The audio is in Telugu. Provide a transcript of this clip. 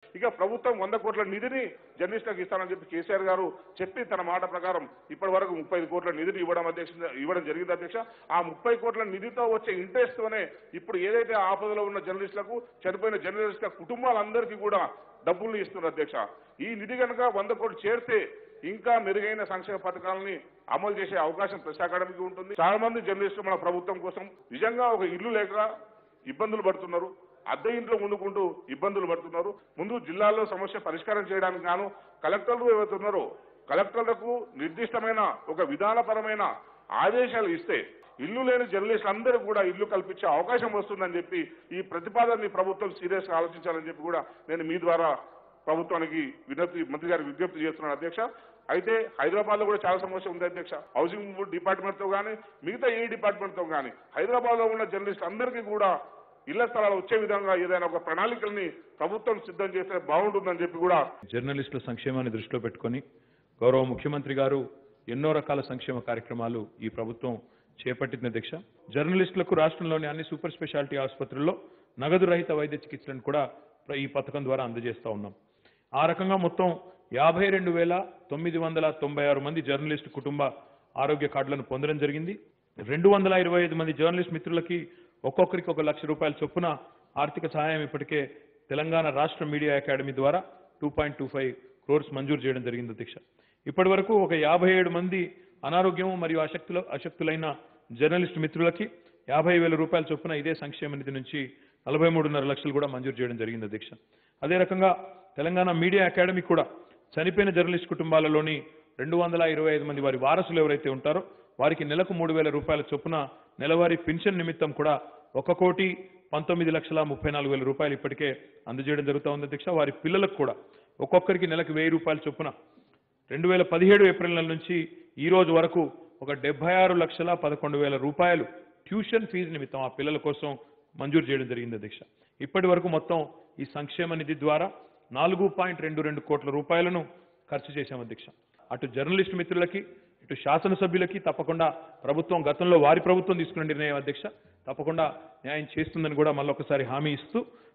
ఇక ప్రభుత్వం 100 కోట్ల నిధిని జర్నలిస్టులకు ఇస్తానని చెప్పి కేసీఆర్ గారు చెప్పి తన మాట ప్రకారం ఇప్పటి వరకు 35 కోట్ల నిధిని ఇవ్వడం జరిగింది అధ్యక్ష. ఆ 30 కోట్ల నిధితో వచ్చే ఇంట్రెస్ట్ తోనే ఇప్పుడు ఏదైతే ఆపదలో ఉన్న జర్నలిస్టులకు, చనిపోయిన జర్నలిస్టుల కుటుంబాలందరికీ కూడా డబ్బులు ఇస్తున్నారు అధ్యక్ష. ఈ నిధి కనుక 100 కోట్లు చేరితే ఇంకా మెరుగైన సంక్షేమ పథకాలని అమలు చేసే అవకాశం ప్రెస్ అకాడమీకి ఉంటుంది. చాలా మంది జర్నలిస్టులు మన ప్రభుత్వం కోసం నిజంగా ఒక ఇల్లు లేక ఇబ్బందులు పడుతున్నారు, అద్దె ఇంట్లో వండుకుంటూ ఇబ్బందులు పడుతున్నారు. ముందు జిల్లాల్లో సమస్య పరిష్కారం చేయడానికి గాను కలెక్టర్లు ఎవరుతున్నారో కలెక్టర్లకు నిర్దిష్టమైన ఒక విధానపరమైన ఆదేశాలు ఇస్తే ఇల్లు లేని జర్నలిస్టులందరూ కూడా ఇల్లు కల్పించే అవకాశం వస్తుందని చెప్పి ఈ ప్రతిపాదనని ప్రభుత్వం సీరియస్ గా ఆలోచించాలని చెప్పి కూడా నేను మీ ద్వారా ప్రభుత్వానికి మంత్రి గారికి విజ్ఞప్తి చేస్తున్నాను అధ్యక్ష. అయితే హైదరాబాద్ లో కూడా చాలా సమస్య ఉంది అధ్యక్ష. హౌసింగ్ డిపార్ట్మెంట్ తో కానీ మిగతా ఏ డిపార్ట్మెంట్ తో కానీ హైదరాబాద్ లో ఉన్న జర్నలిస్టులు అందరికీ కూడా ఇళ్ల స్థలాలు వచ్చే విధంగా ఏదైనా ఒక ప్రణాళికల్ని ప్రభుత్వం సిద్ధం చేస్తే బాగుంటుందని చెప్పి కూడా జర్నలిస్టుల సంక్షేమాన్ని దృష్టిలో పెట్టుకొని గౌరవ ముఖ్యమంత్రి గారు ఎన్నో రకాల సంక్షేమ కార్యక్రమాలు ఈ ప్రభుత్వం చేపట్టింది అధ్యక్ష. జర్నలిస్టులకు రాష్ట్రంలోని అన్ని సూపర్ స్పెషాలిటీ ఆసుపత్రుల్లో నగదు రహిత వైద్య చికిత్సలను కూడా ఈ పథకం ద్వారా అందజేస్తా ఉన్నాం. ఆ రకంగా మొత్తం 52,996 మంది జర్నలిస్టు కుటుంబ ఆరోగ్య కార్డులను పొందడం జరిగింది. 225 మంది జర్నలిస్ట్ మిత్రులకి ఒక్కొక్కరికి 1 లక్ష రూపాయల చొప్పున ఆర్థిక సహాయం ఇప్పటికే తెలంగాణ రాష్ట్ర మీడియా అకాడమీ ద్వారా 2.25 crores మంజూరు చేయడం జరిగింది అధ్యక్ష. ఇప్పటి వరకు ఒక 57 మంది అనారోగ్యం మరియు అశక్తులైన జర్నలిస్టు మిత్రులకి 50,000 రూపాయల చొప్పున ఇదే సంక్షేమ నిధి నుంచి 43.5 లక్షలు కూడా మంజూరు చేయడం జరిగింది అధ్యక్ష. అదే రకంగా తెలంగాణ మీడియా అకాడమీ కూడా చనిపోయిన జర్నలిస్ట్ కుటుంబాలలోని 225 మంది వారి వారసులు ఎవరైతే ఉంటారో వారికి నెలకు 3,000 రూపాయల చొప్పున నెలవారీ పెన్షన్ నిమిత్తం కూడా 1,19,34,000 రూపాయలు ఇప్పటికే అందజేయడం జరుగుతూ ఉంది అధ్యక్ష. వారి పిల్లలకు కూడా ఒక్కొక్కరికి నెలకు 1,000 రూపాయల చొప్పున 2017 ఏప్రిల్ నెల నుంచి ఈ రోజు వరకు 76,11,000 రూపాయలు ట్యూషన్ ఫీజు నిమిత్తం ఆ పిల్లల కోసం మంజూరు చేయడం జరిగింది అధ్యక్ష. ఇప్పటి వరకు మొత్తం ఈ సంక్షేమ నిధి ద్వారా 4.22 కోట్ల రూపాయలను ఖర్చు చేశాం అధ్యక్ష. అటు జర్నలిస్టు మిత్రులకి ఇటు శాసనసభ్యులకి తప్పకుండా ప్రభుత్వం గతంలో వారి ప్రభుత్వం తీసుకున్న నిర్ణయం అధ్యక్ష తప్పకుండా న్యాయం చేస్తుందని కూడా మళ్ళొకసారి హామీ ఇస్తూ